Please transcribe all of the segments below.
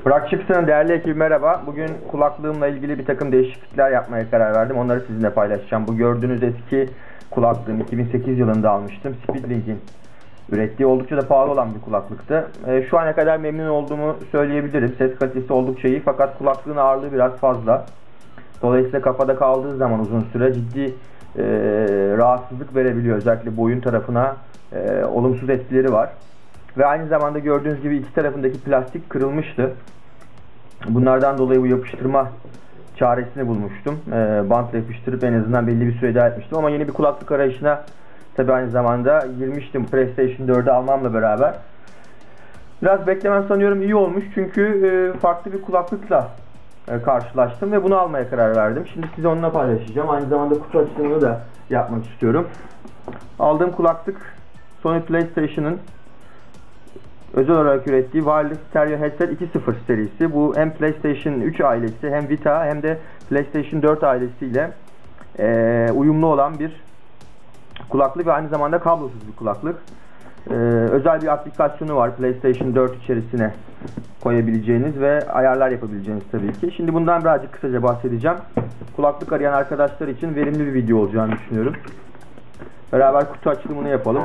Fragships'ın değerli ekibi merhaba. Bugün kulaklığımla ilgili bir takım değişiklikler yapmaya karar verdim. Onları sizinle paylaşacağım. Bu gördüğünüz eski kulaklığım 2008 yılında almıştım. Speedlink'in ürettiği oldukça da pahalı olan bir kulaklıktı. Şu ana kadar memnun olduğumu söyleyebilirim. Ses kalitesi oldukça iyi fakat kulaklığın ağırlığı biraz fazla. Dolayısıyla kafada kaldığı zaman uzun süre ciddi rahatsızlık verebiliyor. Özellikle boyun tarafına olumsuz etkileri var. Ve aynı zamanda gördüğünüz gibi iki tarafındaki plastik kırılmıştı. Bunlardan dolayı bu yapıştırma çaresini bulmuştum. Bantla yapıştırıp en azından belli bir süre devam etmiştim. Ama yeni bir kulaklık arayışına tabi aynı zamanda girmiştim. PlayStation 4'ü almamla beraber. Biraz beklemem sanıyorum iyi olmuş. Çünkü farklı bir kulaklıkla karşılaştım ve bunu almaya karar verdim. Şimdi size onunla paylaşacağım. Aynı zamanda kutu açılımını da yapmak istiyorum. Aldığım kulaklık Sony PlayStation'ın özel olarak ürettiği Wireless Stereo Headset 2.0 serisi. Bu hem PlayStation 3 ailesi hem Vita hem de PlayStation 4 ailesiyle uyumlu olan bir kulaklık ve aynı zamanda kablosuz bir kulaklık. Özel bir aplikasyonu var PlayStation 4 içerisine koyabileceğiniz ve ayarlar yapabileceğiniz tabii ki. Şimdi bundan birazcık kısaca bahsedeceğim. Kulaklık arayan arkadaşlar için verimli bir video olacağını düşünüyorum. Beraber kutu açılımını yapalım.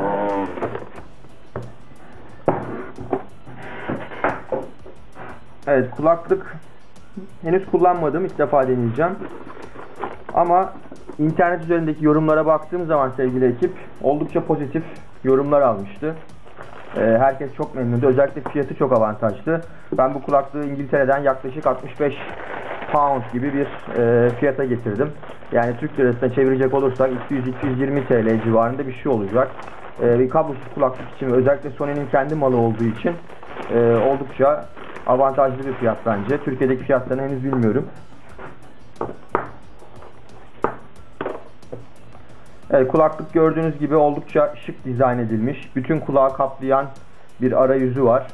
Evet, kulaklık henüz kullanmadım, ilk defa deneyeceğim. Ama internet üzerindeki yorumlara baktığım zaman sevgili ekip oldukça pozitif yorumlar almıştı. Herkes çok memnundu. Özellikle fiyatı çok avantajlı. Ben bu kulaklığı İngiltere'den yaklaşık 65 pound gibi bir fiyata getirdim. Yani Türk lirasına çevirecek olursak 200-220 TL civarında bir şey olacak. Bir kablosuz kulaklık için özellikle Sony'nin kendi malı olduğu için oldukça avantajlı bir fiyat bence. Türkiye'deki fiyatlarını henüz bilmiyorum. Evet, kulaklık gördüğünüz gibi oldukça şık dizayn edilmiş. Bütün kulağı kaplayan bir arayüzü var.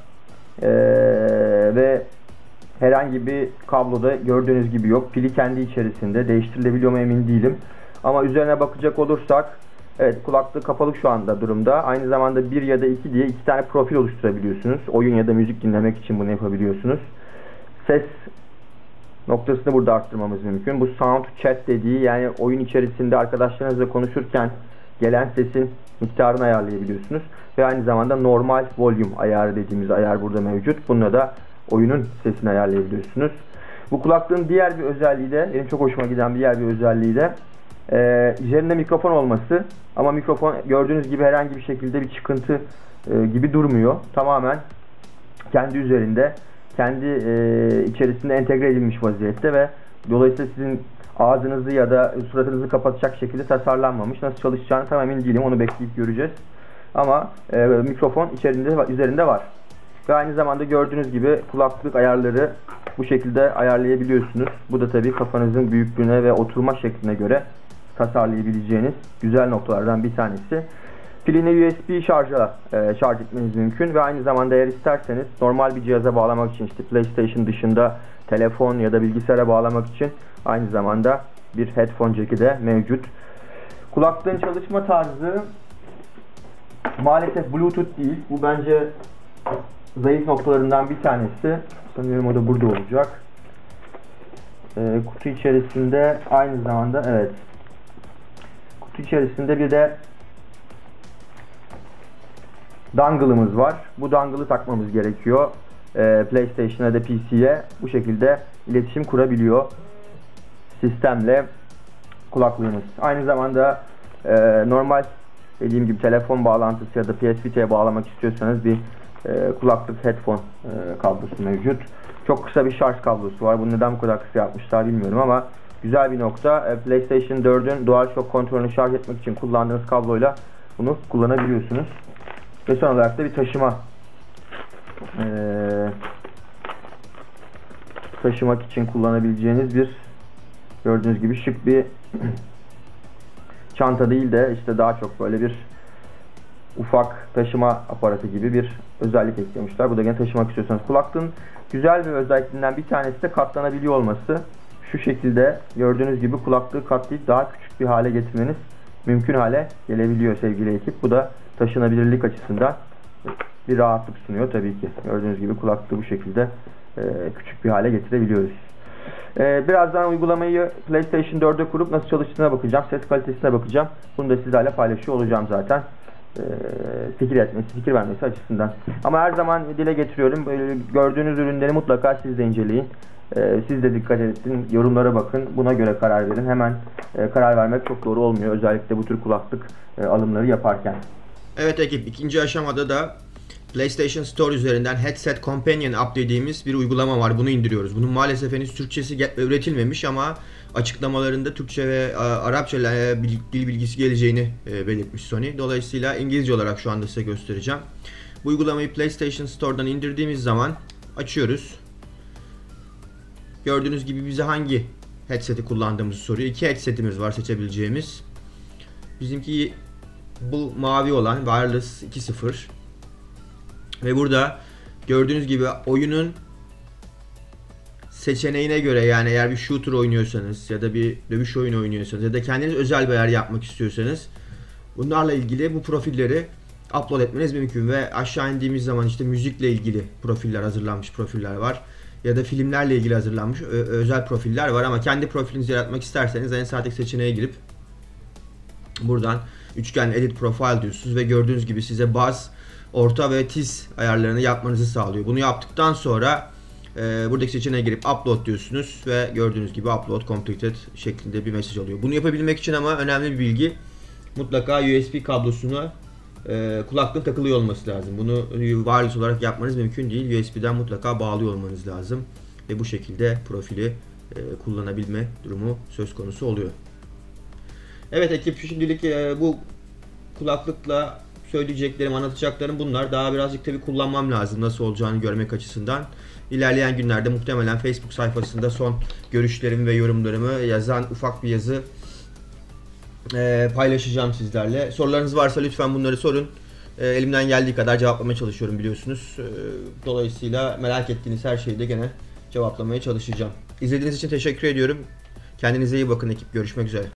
Ve herhangi bir kabloda gördüğünüz gibi yok. Pili kendi içerisinde. Değiştirilebiliyor mu emin değilim. Ama üzerine bakacak olursak evet, kulaklığı kapalı şu anda durumda. Aynı zamanda 1 ya da 2 diye 2 tane profil oluşturabiliyorsunuz. Oyun ya da müzik dinlemek için bunu yapabiliyorsunuz. Ses noktasını burada arttırmamız mümkün. Bu sound chat dediği, yani oyun içerisinde arkadaşlarınızla konuşurken gelen sesin miktarını ayarlayabiliyorsunuz. Ve aynı zamanda normal volume ayarı dediğimiz ayar burada mevcut. Bununla da oyunun sesini ayarlayabiliyorsunuz. Bu kulaklığın diğer bir özelliği de, benim çok hoşuma giden diğer bir özelliği de üzerinde mikrofon olması. Ama mikrofon gördüğünüz gibi herhangi bir şekilde bir çıkıntı gibi durmuyor. Tamamen kendi üzerinde, kendi içerisinde entegre edilmiş vaziyette ve dolayısıyla sizin ağzınızı ya da suratınızı kapatacak şekilde tasarlanmamış. Nasıl çalışacağını tam emin değilim. Onu bekleyip göreceğiz. Ama mikrofon üzerinde var. Ve aynı zamanda gördüğünüz gibi kulaklık ayarları bu şekilde ayarlayabiliyorsunuz. Bu da tabii kafanızın büyüklüğüne ve oturma şekline göre tasarlayabileceğiniz güzel noktalardan bir tanesi. Pilini USB şarja şarj etmeniz mümkün ve aynı zamanda eğer isterseniz normal bir cihaza bağlamak için, işte PlayStation dışında telefon ya da bilgisayara bağlamak için aynı zamanda bir headphone jack'i de mevcut. Kulaklığın çalışma tarzı maalesef Bluetooth değil. Bu bence zayıf noktalarından bir tanesi. Sanıyorum o da burada olacak. Kutu içerisinde aynı zamanda evet. Kutu içerisinde bir de dongle'ımız var. Bu dongle'ı takmamız gerekiyor. PlayStation'a ya da PC'ye bu şekilde iletişim kurabiliyor sistemle kulaklığımız. Aynı zamanda normal dediğim gibi telefon bağlantısı ya da PS Vita'ya bağlamak istiyorsanız bir kulaklık headphone kablosu mevcut. Çok kısa bir şarj kablosu var. Bunu neden bu kadar kısa yapmışlar bilmiyorum ama güzel bir nokta. PlayStation 4'ün DualShock kontrolünü şarj etmek için kullandığınız kabloyla bunu kullanabiliyorsunuz. Ve son olarak da bir taşımak için kullanabileceğiniz bir, gördüğünüz gibi şık bir çanta değil de işte daha çok böyle bir ufak taşıma aparatı gibi bir özellik eklemişler. Bu da gene taşımak istiyorsanız. Kulaklığın güzel bir özelliklerinden bir tanesi de katlanabiliyor olması. Şu şekilde gördüğünüz gibi kulaklığı katlayıp daha küçük bir hale getirmeniz mümkün hale gelebiliyor sevgili ekip. Bu da taşınabilirlik açısından bir rahatlık sunuyor tabii ki. Gördüğünüz gibi kulaklığı bu şekilde küçük bir hale getirebiliyoruz. Birazdan uygulamayı PlayStation 4'e kurup nasıl çalıştığına bakacağım. Ses kalitesine bakacağım. Bunu da sizlerle paylaşıyor olacağım zaten. Fikir vermesi açısından. Ama her zaman dile getiriyorum. Böyle gördüğünüz ürünleri mutlaka siz de inceleyin. Siz de dikkat edin. Yorumlara bakın. Buna göre karar verin. Hemen karar vermek çok doğru olmuyor. Özellikle bu tür kulaklık alımları yaparken. Evet ekip, ikinci aşamada da PlayStation Store üzerinden Headset Companion App dediğimiz bir uygulama var. Bunu indiriyoruz. Bunun maalesef henüz Türkçesi üretilmemiş ama açıklamalarında Türkçe ve Arapça dil bilgisi geleceğini belirtmiş Sony. Dolayısıyla İngilizce olarak şu anda size göstereceğim. Bu uygulamayı PlayStation Store'dan indirdiğimiz zaman açıyoruz. Gördüğünüz gibi bize hangi headset'i kullandığımızı soruyor. İki headset'imiz var seçebileceğimiz. Bizimki bu mavi olan Wireless 2.0. Ve burada gördüğünüz gibi oyunun seçeneğine göre, yani eğer bir shooter oynuyorsanız ya da bir dövüş oyunu oynuyorsanız ya da kendiniz özel bir yer yapmak istiyorsanız bunlarla ilgili bu profilleri upload etmeniz mümkün ve aşağı indiğimiz zaman işte müzikle ilgili profiller, hazırlanmış profiller var ya da filmlerle ilgili hazırlanmış özel profiller var ama kendi profilinizi yaratmak isterseniz en sağdaki seçeneğe girip buradan üçgen edit profile diyorsunuz ve gördüğünüz gibi size baz, orta ve tiz ayarlarını yapmanızı sağlıyor. Bunu yaptıktan sonra buradaki seçeneğe girip upload diyorsunuz ve gördüğünüz gibi upload completed şeklinde bir mesaj alıyor. Bunu yapabilmek için ama önemli bir bilgi, mutlaka USB kablosuna kulaklığın takılıyor olması lazım. Bunu wireless olarak yapmanız mümkün değil. USB'den mutlaka bağlıyor olmanız lazım ve bu şekilde profili kullanabilme durumu söz konusu oluyor. Evet ekip, şimdilik bu kulaklıkla söyleyeceklerim, anlatacaklarım bunlar. Daha birazcık tabii kullanmam lazım nasıl olacağını görmek açısından. İlerleyen günlerde muhtemelen Facebook sayfasında son görüşlerimi ve yorumlarımı yazan ufak bir yazı paylaşacağım sizlerle. Sorularınız varsa lütfen bunları sorun. Elimden geldiği kadar cevaplamaya çalışıyorum biliyorsunuz. Dolayısıyla merak ettiğiniz her şeyi de gene cevaplamaya çalışacağım. İzlediğiniz için teşekkür ediyorum. Kendinize iyi bakın ekip. Görüşmek üzere.